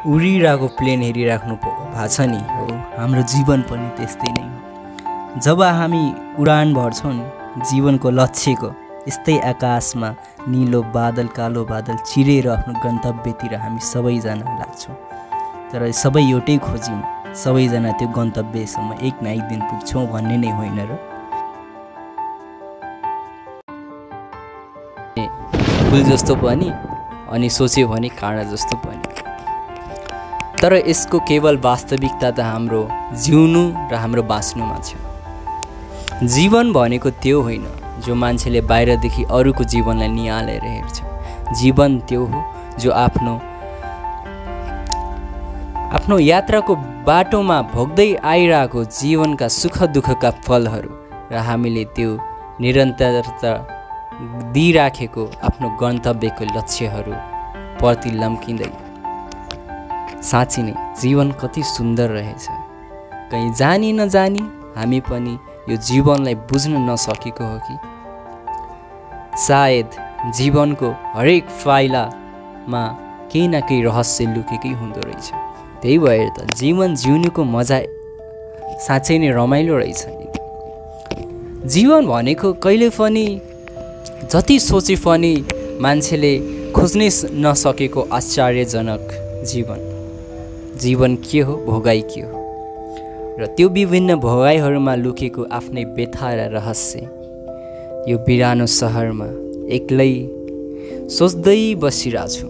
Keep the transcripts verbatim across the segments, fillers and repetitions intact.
उडिरहेको प्लेन हेरिराख्नु भएको छ नि हो हाम्रो जीवन पनि त्यस्तै नै हो। जब हामी उडान भर्छौँ नि जीवनको लक्ष्यको यस्तै आकाशमा नीलो बादल कालो बादल चिरेर आफ्नो गन्तव्यतिर हामी सबैजना लाग्छौँ। तर सबै एउटै खोजिम सबैजना त्यो गन्तव्यसम्म एक न एक दिन पुग्छौँ भन्ने नै होइन र। फुल जस्तो पनि अनि सोच्यो भने काँडा जस्तो पनि। तर यसको केवल वास्तविकता त हाम्रो जिउनु र हाम्रो बाँच्नुमा छ। जीवन भनेको त्यो होइन जो मान्छेले बाहिरदेखि अरूको जीवनलाई निहालेर हेर्छ। जीवन त्यो हो जो आफ्नो आफ्नो यात्राको बाटोमा भोग्दै आइरहेको जीवनका सुख दुःखका फलहरू र हामीले त्यो निरन्तरता दिइराखेको आफ्नो गन्तव्यको लक्ष्यहरू प्रति लम्किँदै साँच्ची नै जीवन कति सुन्दर रहेछ। कहीँ जानी नजानी हामी पनि यो जीवनलाई बुझ्न नसकेको हो कि सायद जीवनको हरेक फाइलामा केही न केही रहस्य लुकेकै हुँदो रहेछ। त्यही भएर त जीवन जिउनुको मजा साँच्चै नै रमाइलो रहेछ नि। जीवन भनेको कहिले पनि जति सोचे पनि मान्छेले खोज्नै नसकेको आश्चर्यजनक जीवन। जीवन के हो भोगाई के हो र त्यो विभिन्न भोगाइहरूमा लुकेको आफ्नै व्यथा र रहस्य यो बिरानो सहरमा एक्लै सोच्दै बसिरहेछु।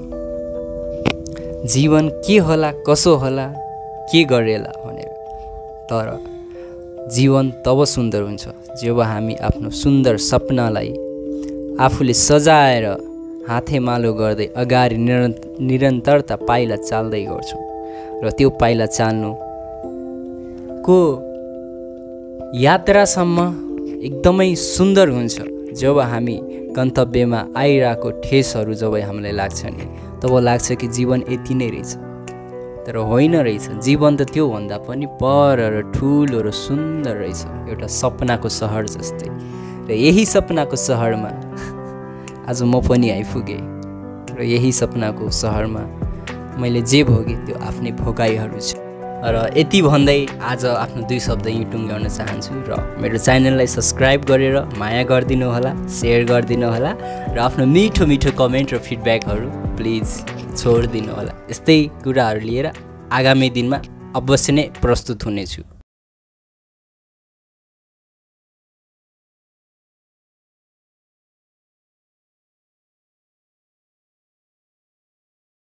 जीवन के होला कसो होला के गरेला भनेर। तर जीवन तब सुन्दर हुन्छ जब हामी आफ्नो सुन्दर सपनालाई आफूले सजाएर हातेमालो गर्दै अगाडि निरन्तरता पाइला चाल्दै गर्छौँ र त्यो पाइला चाल्नुको यात्रासम्म एकदमै सुन्दर हुन्छ जब हामी गन्तव्यमा आइरहेको ठेसहरू जब हामीलाई लाग्छ नि तब लाग्छ कि जीवन यति नै रहेछ। तर होइन रहेछ, जीवन त त्योभन्दा पनि पर र ठुलो र सुन्दर रहेछ, एउटा सपनाको सहर जस्तै। र यही सपनाको सहरमा आज म पनि आइपुगेँ र यही सपनाको सहरमा मैले जे भोगेँ त्यो आफ्नै भोगाइहरू छ। र यति भन्दै आज आफ्नो दुई शब्द यहीँ टुङ्ग्याउन चाहन्छु र मेरो च्यानललाई सब्सक्राइब गरेर माया गरिदिनु होला, सेयर गरिदिनु होला र आफ्नो मिठो मिठो कमेन्ट र फिडब्याकहरू प्लिज छोडिदिनु होला। यस्तै कुराहरू लिएर आगामी दिनमा अवश्य नै प्रस्तुत हुनेछु।